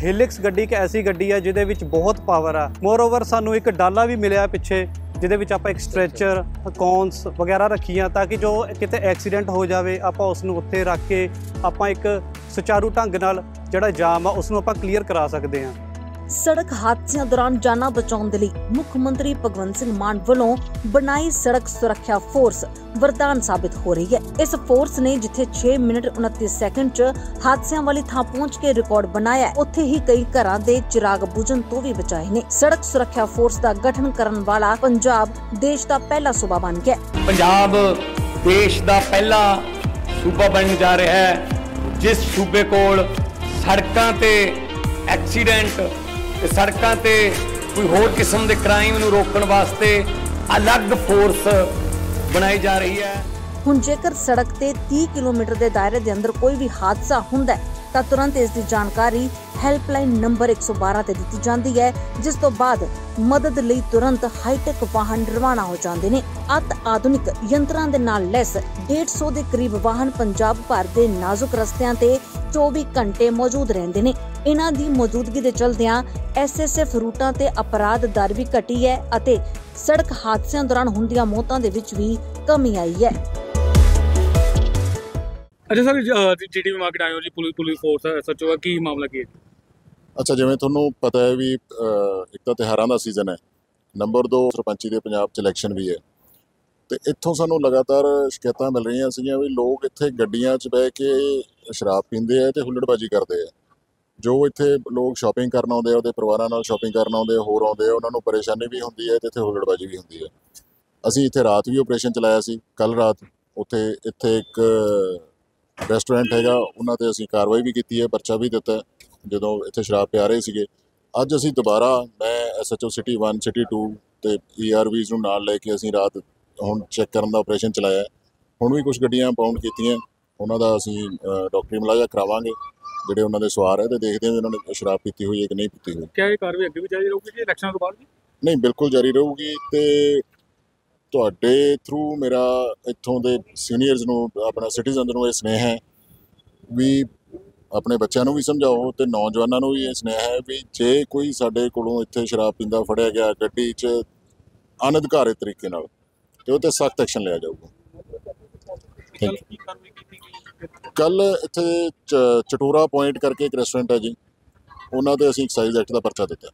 ਹਿਲਿਕਸ ਗੱਡੀ ਇੱਕ ਐਸੀ ਗੱਡੀ ਹੈ ਜਿਹਦੇ ਵਿੱਚ ਬਹੁਤ ਪਾਵਰ ਆ। ਮੋਰਓਵਰ ਸਾਨੂੰ ਇੱਕ ਡਾਲਾ ਵੀ ਮਿਲਿਆ ਪਿੱਛੇ, ਜਿਹਦੇ ਵਿੱਚ ਆਪਾਂ ਇੱਕ ਸਟ੍ਰੈਚਰ ਕੌਨਸ ਵਗੈਰਾ ਰੱਖੀਆਂ ਤਾਂ ਕਿ ਜੋ ਕਿਤੇ ਐਕਸੀਡੈਂਟ ਹੋ ਜਾਵੇ ਆਪਾਂ ਉਸ ਨੂੰ ਉੱਥੇ ਰੱਖ ਕੇ ਆਪਾਂ ਇੱਕ ਸੁਚਾਰੂ ਢੰਗ ਨਾਲ ਜਿਹੜਾ ਜਾਮ ਆ ਉਸ ਨੂੰ ਆਪਾਂ ਕਲੀਅਰ ਕਰਾ ਸਕਦੇ ਹਾਂ। सड़क हादसों दौरान जाना बचाने के लिए मुख्यमंत्री भगवंत सिंह मान वालों बनाई सड़क सुरक्षा फोर्स वरदान साबित हो रही है। इस फोर्स ने जिथे 6 मिनट 29 सैकंड च हादसों वाली थां पहुंच के रिकॉर्ड बनाया, उत्थे ही कई घरां दे चिराग बुझण तो भी बचाए ने। सड़क सुरक्षा फोर्स का गठन करने वाला पंजाब देश का पहला सूबा बन गया। पंजाब देश का पहला सूबा बन जा रहा है जिस सूबे कोल सड़कां ते एक्सीडेंट सड़कों ते कोई होर किस्म के क्राइम नूं रोकण वास्ते अलग फोर्स बनाई जा रही है। हुण जेकर सड़क ते 30 किलोमीटर के दायरे के अंदर कोई भी हादसा हुंदा है तां तुरंत इसकी जानकारी हेल्पलाइन नंबर 112 ते दित्ती जाती है, जिस तो बाद मदद लई तुरंत हाईटेक वाहन रवाना हो जाते हैं। अत आधुनिक यंत्रां दे नाल लैस 150 के करीब वाहन पंजाब भर के नाजुक रस्तियां ते 24 घंटे मौजूद रहते हैं। इन्हां दी मौजूदगी दे चलदियां SSF रूटां ते अपराध दर भी घटी है अते सड़क हादसों दौरान हुंदियां मौतां दे विच भी कमी आई है। अच्छा सर, जीडीपी मार्केट आए हो जी, पुलिस फोर्स है SHO है, की मामला की है? अच्छा, जिवें तुहानूं पता है भी एक तो तिहारां दा सीजन है, नंबर 2 सरपंची दे पंजाब च इलैक्शन भी है, तो इत्थों सानूं लगातार शिकायतां मिल रही सीगियां भी लोग इत्थे गड्डियां च बह के शराब पींदे है ते हुल्लड़बाजी करते हैं। जो इत्थे लोग शॉपिंग करन आउंदे आ, उहदे परिवारां नाल शॉपिंग करन आउंदे होर आउंदे आ, उन्हां नूं परेशानी भी हुंदी है ते इत्थे हुल्लड़बाजी भी हुंदी है। असीं इत्थे रात भी ऑपरेशन चलाया सी, कल रात उत्थे इत्थे एक रेस्टोरेंट हैगा, उन्हां ते असीं कार्रवाई भी कीती है, पर्चा भी दित्ता है जदों इत्थे शराब पिया रहे सीगे। अज असीं दोबारा मैं SHO सिटी 1 सिटी 2 ते ERVs नूं नाल लैके असीं रात हुण चैक करन दा ऑपरेशन चलाया। हुण भी कुछ गड्डियां पाउंड कीतियां, उन्हां दा असीं डॉक्टरी मुलाजा करावांगे ਜਿਹੜੇ ਉਹਨਾਂ ਦੇ ਸਵਾਰ ਹੈ ਤੇ ਦੇਖਦੇ ਹਾਂ ਉਹਨਾਂ ਨੇ ਸ਼ਰਾਬ ਪੀਤੀ ਹੋਈ ਹੈ ਕਿ ਨਹੀਂ ਪੀਤੀ ਹੋਈ। ਕਿਆ ਇਹ ਕਾਰਵਾਈ ਅੱਗੇ ਵੀ ਜਾਰੀ ਰਹੂਗੀ ਜੀ ਇਲੈਕਸ਼ਨ ਤੋਂ ਬਾਅਦ ਵੀ? ਨਹੀਂ, ਬਿਲਕੁਲ ਜਾਰੀ ਰਹੂਗੀ ਤੇ ਤੁਹਾਡੇ ਥਰੂ ਮੇਰਾ ਇੱਥੋਂ ਦੇ ਸੀਨੀਅਰਸ ਨੂੰ ਆਪਣਾ ਸਿਟੀਜ਼ਨ ਨੂੰ ਇਹ ਸਨੇਹ ਹੈ ਵੀ ਆਪਣੇ ਬੱਚਿਆਂ ਨੂੰ ਵੀ ਸਮਝਾਓ ਤੇ ਨੌਜਵਾਨਾਂ ਨੂੰ ਵੀ ਇਹ ਸਨੇਹ ਹੈ ਵੀ ਜੇ ਕੋਈ ਸਾਡੇ ਕੋਲੋਂ ਇੱਥੇ ਸ਼ਰਾਬ ਪੀਂਦਾ ਫੜਿਆ ਗਿਆ ਗੱਡੀ 'ਚ ਅਨਧਿਕਾਰਿਤ ਤਰੀਕੇ ਨਾਲ ਤੇ ਉਹ ਤੇ ਸਖਤ ਐਕਸ਼ਨ ਲਿਆ ਜਾਊਗਾ। कल इत्थे चटोरा पॉइंट करके एक रेस्टोरेंट है जी, उन्होंने असीं एक्साइज एक्ट का परचा दिता।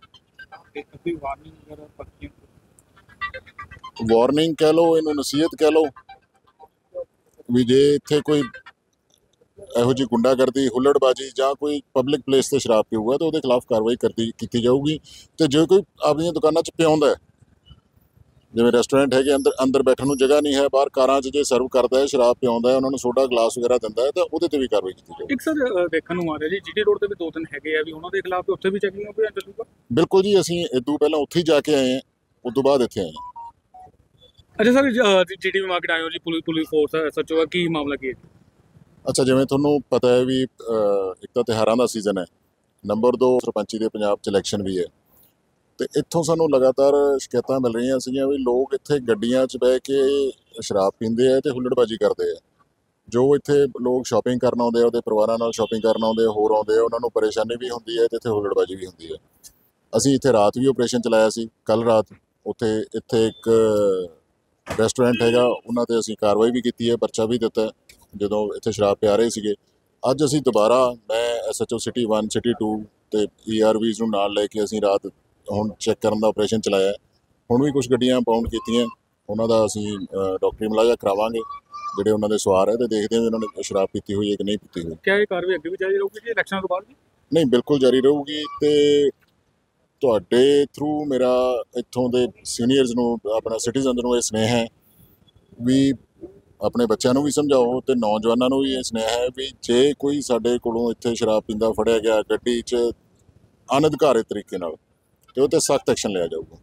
वार्निंग कह लो, इनू नसीहत कह लो भी जे इत्थे कोई इहो जी गुंडागर्दी हुल्लड़बाजी जां कोई पब्लिक प्लेस ते शराब पीऊगा तो उहदे खिलाफ कार्रवाई की जाऊगी। तो जो कोई अपनी दुकानों च पियाउंदा है, जिवें रेस्टोरेंट है अंदर बैठण नूं जगह नहीं है, बाहर कारां 'च जे सर्व करता है शराब पियाउंदा है, उन्होंने सोडा गलास वगैरह दिंदा है तो उहदे ते भी कार्रवाई की जाएगी। एक सर देखण नूं आ रिहा जी GT रोड ते भी 2-3 हैगे आ भी उन्हां दे खिलाफ उत्थे भी चैकिंग अभियान चलूगा? बिल्कुल जी, असीं इदों पहलां उत्थे ही जाके आए हैं, उस तो बाद इत्थे आए हैं। अच्छा सर, GDP मार्केट आए हो जी, पुलिस फोर्स है SHO है, की मामला की है? अच्छा, जिवें तुहानूं पता है भी एक तो तिहारां दा सीजन है, नंबर 2 सरपंची दे पंजाब च इलैक्शन भी है, तो इत्थों सानूं लगातार शिकायतां मिल रही सीगियां भी लोग इत्थे गड्डियां च बह के शराब पींदे है ते हुल्लड़बाजी करते हैं। जो इत्थे लोग शॉपिंग करन आउंदे आ, उहदे परिवारां नाल शॉपिंग करन आउंदे होर आउंदे आ, उन्हां नूं परेशानी भी हुंदी है ते इत्थे हुल्लड़बाजी भी हुंदी है। असीं इत्थे रात भी ऑपरेशन चलाया सी, कल रात उत्थे इत्थे एक रेस्टोरेंट हैगा, उन्हां ते असीं कार्रवाई भी कीती है, पर्चा भी दित्ता है जदों इत्थे शराब पिया रहे सीगे। अज असीं दोबारा मैं SHO सिटी 1 सिटी 2 ते ERVs नूं नाल लैके असीं रात हुण चैक करन दा ऑपरेशन चलाया। हुण भी कुछ गड्डियां पाउंड कीतियां, उन्हां दा असीं डॉक्टरी मुलाजा करावांगे ਜਿਹੜੇ ਉਹਨਾਂ ਦੇ ਸਵਾਰ ਹੈ ਤੇ ਦੇਖਦੇ ਹਾਂ ਉਹਨਾਂ ਨੇ ਸ਼ਰਾਬ ਪੀਤੀ ਹੋਈ ਹੈ ਕਿ ਨਹੀਂ ਪੀਤੀ ਹੋਈ। ਕਿਆ ਇਹ ਕਾਰਵਾਈ ਅੱਗੇ ਵੀ ਜਾਰੀ ਰਹੂਗੀ ਜੀ ਇਲੈਕਸ਼ਨ ਤੋਂ ਬਾਅਦ ਵੀ? ਨਹੀਂ, ਬਿਲਕੁਲ ਜਾਰੀ ਰਹੂਗੀ ਤੇ ਤੁਹਾਡੇ ਥਰੂ ਮੇਰਾ ਇੱਥੋਂ ਦੇ ਸੀਨੀਅਰਸ ਨੂੰ ਆਪਣਾ ਸਿਟੀਜ਼ਨ ਨੂੰ ਇਹ ਸਨੇਹ ਹੈ ਵੀ ਆਪਣੇ ਬੱਚਿਆਂ ਨੂੰ ਵੀ ਸਮਝਾਓ ਤੇ ਨੌਜਵਾਨਾਂ ਨੂੰ ਵੀ ਇਹ ਸਨੇਹ ਹੈ ਵੀ ਜੇ ਕੋਈ ਸਾਡੇ ਕੋਲੋਂ ਇੱਥੇ ਸ਼ਰਾਬ ਪੀਂਦਾ ਫੜਿਆ ਗਿਆ ਗੱਡੀ 'ਚ ਅਨਧਿਕਾਰਿਤ ਤਰੀਕੇ ਨਾਲ ਤੇ ਉਹ ਤੇ ਸਖਤ ਐਕਸ਼ਨ ਲਿਆ ਜਾਊਗਾ।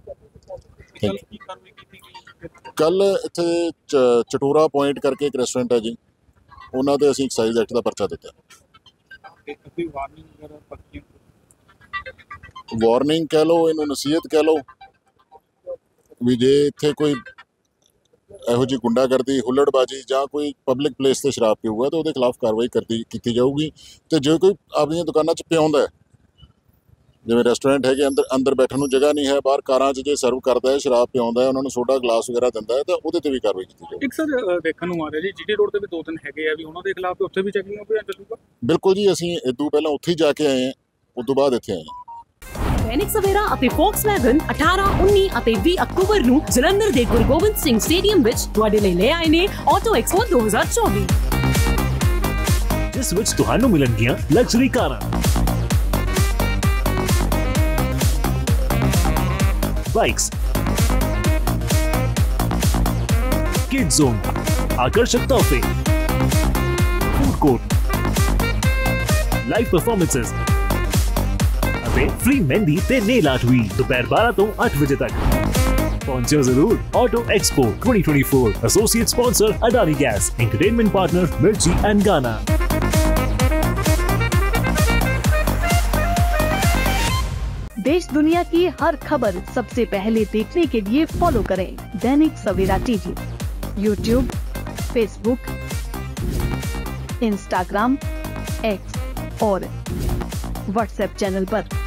कल इत्थे चटोरा पॉइंट करके एक रेस्टोरेंट है जी, उन्होंने असीं एक्साइज एक्ट का परचा दिता। वार्निंग कह लो, इनू नसीहत कह लो भी जे इत्थे कोई इहो जी गुंडागर्दी हुल्लड़बाजी जां कोई पब्लिक प्लेस ते शराब पीऊगा तो उहदे खिलाफ कार्रवाई की जाऊगी। तो जो कोई अपनी दुकानों च पियाउंदा है ਜਿਵੇਂ ਰੈਸਟੋਰੈਂਟ ਹੈਗੇ ਅੰਦਰ ਬੈਠਣ ਨੂੰ ਜਗ੍ਹਾ ਨਹੀਂ ਹੈ, ਬਾਹਰ ਕਾਰਾਂ 'ਚ ਜੇ ਸਰਵ ਕਰਦਾ ਹੈ, ਸ਼ਰਾਬ ਪਿਆਉਂਦਾ ਹੈ, ਉਹਨਾਂ ਨੂੰ ਸੋਡਾ ਗਲਾਸ ਵਗੈਰਾ ਦਿੰਦਾ ਹੈ, ਤਾਂ ਉਹਦੇ ਤੇ ਵੀ ਕਾਰਵਾਈ ਕੀਤੀ ਜਾਵੇ। ਇੱਕ ਸਰ ਦੇਖਣ ਨੂੰ ਆ ਰਿਹਾ ਜੀ GT ਰੋਡ ਤੇ ਵੀ 2-3 ਹੈਗੇ ਆ ਵੀ ਉਹਨਾਂ ਦੇ ਖਿਲਾਫ ਉੱਥੇ ਵੀ ਚੈਕਿੰਗ ਅਭਿਆਨ ਚੱਲੂਗਾ? ਬਿਲਕੁਲ ਜੀ, ਅਸੀਂ ਇਦੋਂ ਪਹਿਲਾਂ ਉੱਥੇ ਹੀ ਜਾ ਕੇ ਆਏ ਹਾਂ, ਉਸ ਤੋਂ ਬਾਅਦ ਇੱਥੇ ਆਏ ਹਾਂ। ਦੈਨਿਕ ਸਵੇਰਾ ਅਤੇ ਫੋਕਸਵੈਗਨ 18, 19 ਅਤੇ 20 ਅਕਤੂਬਰ ਨੂੰ ਜਲੰਧਰ ਦੇ ਗੁਰੂ ਗੋਬਿੰਦ ਸਿੰਘ ਸਟੇਡੀਅਮ ਵਿੱਚ ਤੁਹਾਡੇ ਲਈ ਲੈ ਆਏ ਨੇ ਆਟੋ ਐਕਸਪੋ 2024, ਜਿਸ ਵਿੱਚ ਤੁਹਾਨੂੰ ਮਿਲਣਗੀਆਂ ਲਗਜ਼ਰੀ ਕਾਰਾਂ, ਬਾਈਕਸ, किड जोन, आकर्षक तोहफे, फूड कोर्ट, लाइव परफॉर्मेंसेस ਅਤੇ फ्री मेहंदी ਤੇ नेल आर्ट भी दोपहर 12 ਤੋਂ 8 ਵਜੇ तक। पहुंचो जरूर auto expo 2024, associate sponsor Adani gas, entertainment partner Mirchi and Gaana. देश दुनिया की हर खबर सबसे पहले देखने के लिए फॉलो करें Dainik Savera TV, YouTube, Facebook, Instagram, X और WhatsApp चैनल पर।